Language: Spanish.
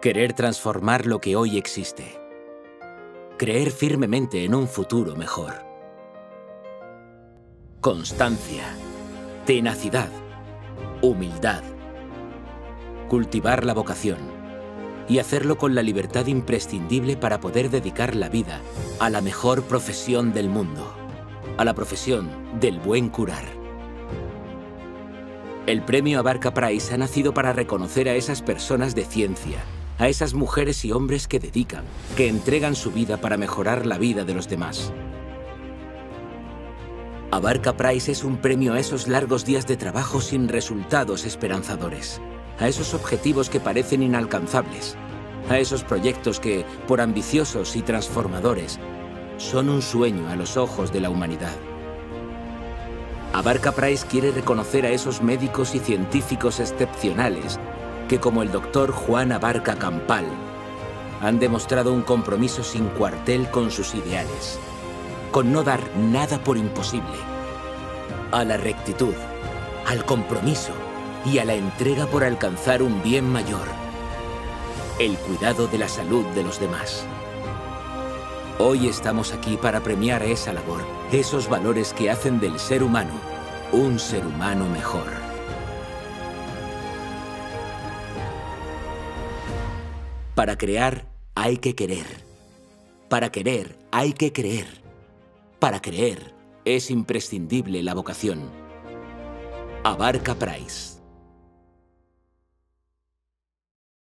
Querer transformar lo que hoy existe. Creer firmemente en un futuro mejor. Constancia, tenacidad, humildad. Cultivar la vocación y hacerlo con la libertad imprescindible para poder dedicar la vida a la mejor profesión del mundo, a la profesión del buen curar. El premio Abarca Prize ha nacido para reconocer a esas personas de ciencia, a esas mujeres y hombres que dedican, que entregan su vida para mejorar la vida de los demás. Abarca Prize es un premio a esos largos días de trabajo sin resultados esperanzadores, a esos objetivos que parecen inalcanzables, a esos proyectos que, por ambiciosos y transformadores, son un sueño a los ojos de la humanidad. Abarca Prize quiere reconocer a esos médicos y científicos excepcionales que, como el doctor Juan Abarca Campal, han demostrado un compromiso sin cuartel con sus ideales, con no dar nada por imposible, a la rectitud, al compromiso y a la entrega por alcanzar un bien mayor, el cuidado de la salud de los demás. Hoy estamos aquí para premiar esa labor, esos valores que hacen del ser humano un ser humano mejor. Para crear hay que querer. Para querer hay que creer. Para creer es imprescindible la vocación. Abarca Prize.